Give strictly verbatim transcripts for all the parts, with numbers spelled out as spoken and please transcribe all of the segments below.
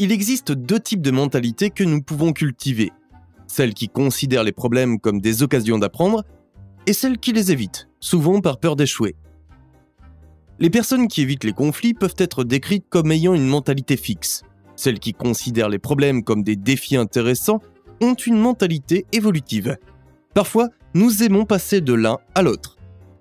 Il existe deux types de mentalités que nous pouvons cultiver. Celle qui considère les problèmes comme des occasions d'apprendre et celle qui les évite, souvent par peur d'échouer. Les personnes qui évitent les conflits peuvent être décrites comme ayant une mentalité fixe. Celles qui considèrent les problèmes comme des défis intéressants ont une mentalité évolutive. Parfois, nous aimons passer de l'un à l'autre.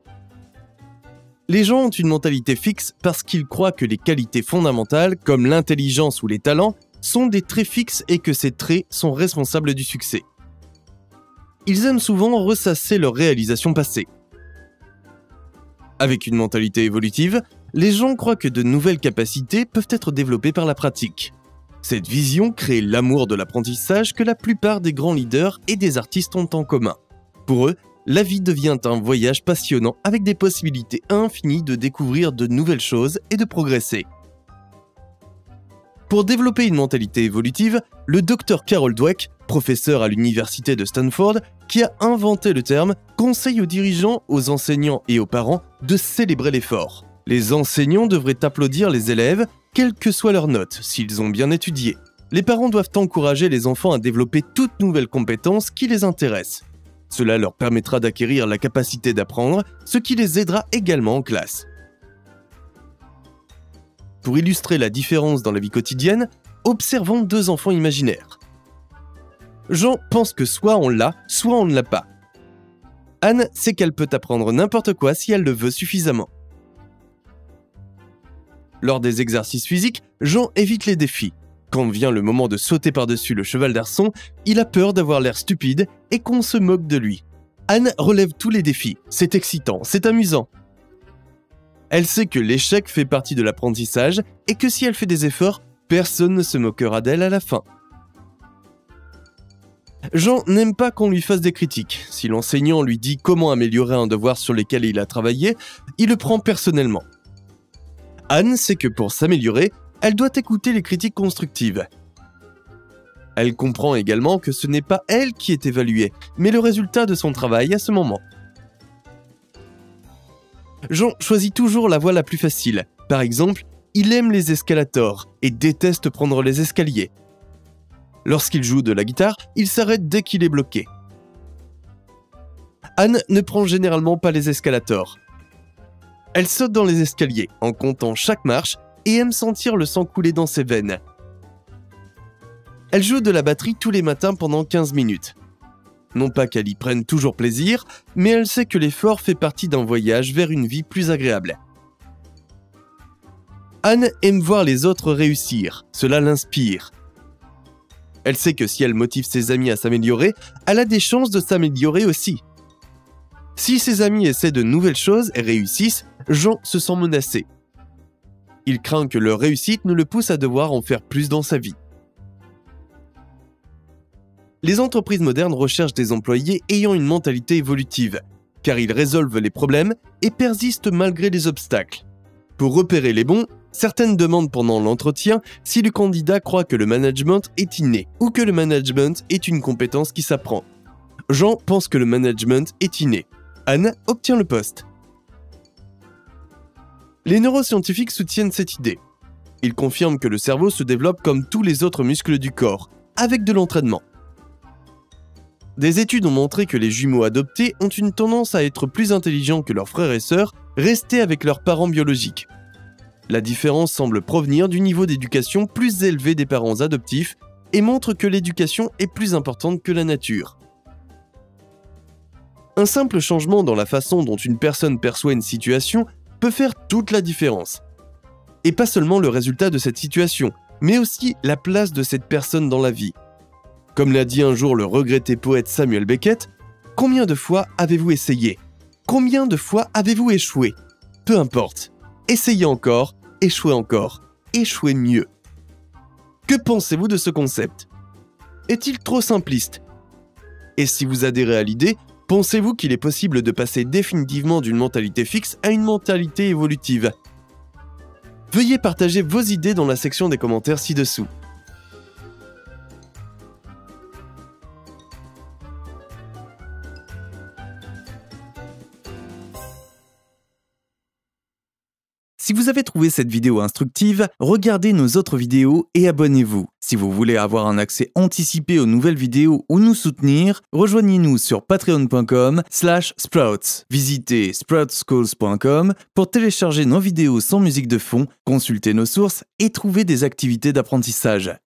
Les gens ont une mentalité fixe parce qu'ils croient que les qualités fondamentales, comme l'intelligence ou les talents, sont des traits fixes et que ces traits sont responsables du succès. Ils aiment souvent ressasser leurs réalisations passées. Avec une mentalité évolutive, les gens croient que de nouvelles capacités peuvent être développées par la pratique. Cette vision crée l'amour de l'apprentissage que la plupart des grands leaders et des artistes ont en commun. Pour eux, la vie devient un voyage passionnant avec des possibilités infinies de découvrir de nouvelles choses et de progresser. Pour développer une mentalité évolutive, le docteur Carol Dweck, professeur à l'université de Stanford, qui a inventé le terme, conseille aux dirigeants, aux enseignants et aux parents de célébrer l'effort. Les enseignants devraient applaudir les élèves, quelles que soient leurs notes, s'ils ont bien étudié. Les parents doivent encourager les enfants à développer toute nouvelle compétence qui les intéresse. Cela leur permettra d'acquérir la capacité d'apprendre, ce qui les aidera également en classe. Pour illustrer la différence dans la vie quotidienne, observons deux enfants imaginaires. Jean pense que soit on l'a, soit on ne l'a pas. Anne sait qu'elle peut apprendre n'importe quoi si elle le veut suffisamment. Lors des exercices physiques, Jean évite les défis. Quand vient le moment de sauter par-dessus le cheval d'arçon, il a peur d'avoir l'air stupide et qu'on se moque de lui. Anne relève tous les défis, c'est excitant, c'est amusant. Elle sait que l'échec fait partie de l'apprentissage et que si elle fait des efforts, personne ne se moquera d'elle à la fin. Jean n'aime pas qu'on lui fasse des critiques. Si l'enseignant lui dit comment améliorer un devoir sur lequel il a travaillé, il le prend personnellement. Anne sait que pour s'améliorer, elle doit écouter les critiques constructives. Elle comprend également que ce n'est pas elle qui est évaluée, mais le résultat de son travail à ce moment. Jean choisit toujours la voie la plus facile. Par exemple, il aime les escalators et déteste prendre les escaliers. Lorsqu'il joue de la guitare, il s'arrête dès qu'il est bloqué. Anne ne prend généralement pas les escalators. Elle saute dans les escaliers en comptant chaque marche et aime sentir le sang couler dans ses veines. Elle joue de la batterie tous les matins pendant quinze minutes. Non pas qu'elle y prenne toujours plaisir, mais elle sait que l'effort fait partie d'un voyage vers une vie plus agréable. Anne aime voir les autres réussir, cela l'inspire. Elle sait que si elle motive ses amis à s'améliorer, elle a des chances de s'améliorer aussi. Si ses amis essaient de nouvelles choses et réussissent, Jean se sent menacé. Il craint que leur réussite ne le pousse à devoir en faire plus dans sa vie. Les entreprises modernes recherchent des employés ayant une mentalité évolutive, car ils résolvent les problèmes et persistent malgré les obstacles. Pour repérer les bons, certaines demandent pendant l'entretien si le candidat croit que le management est inné ou que le management est une compétence qui s'apprend. Jean pense que le management est inné. Anne obtient le poste. Les neuroscientifiques soutiennent cette idée. Ils confirment que le cerveau se développe comme tous les autres muscles du corps, avec de l'entraînement. Des études ont montré que les jumeaux adoptés ont une tendance à être plus intelligents que leurs frères et sœurs restés avec leurs parents biologiques. La différence semble provenir du niveau d'éducation plus élevé des parents adoptifs et montre que l'éducation est plus importante que la nature. Un simple changement dans la façon dont une personne perçoit une situation peut faire toute la différence. Et pas seulement le résultat de cette situation, mais aussi la place de cette personne dans la vie. Comme l'a dit un jour le regretté poète Samuel Beckett, « Combien de fois avez-vous essayé ? Combien de fois avez-vous échoué ? Peu importe. Essayez encore, échouez encore, échouez mieux. » Que pensez-vous de ce concept ? Est-il trop simpliste ? Et si vous adhérez à l'idée, pensez-vous qu'il est possible de passer définitivement d'une mentalité fixe à une mentalité évolutive ? Veuillez partager vos idées dans la section des commentaires ci-dessous. Si vous avez trouvé cette vidéo instructive, regardez nos autres vidéos et abonnez-vous. Si vous voulez avoir un accès anticipé aux nouvelles vidéos ou nous soutenir, rejoignez-nous sur patreon point com slash sprouts. Visitez sprouts schools point com pour télécharger nos vidéos sans musique de fond, consulter nos sources et trouver des activités d'apprentissage.